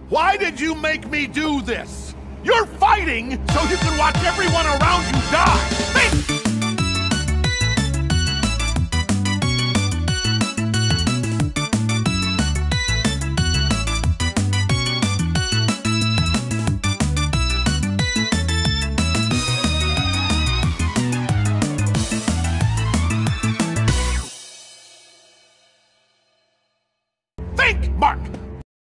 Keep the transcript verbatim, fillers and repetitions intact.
Why did you make me do this? You're fighting so you can watch everyone around you die! Think! Think, Mark!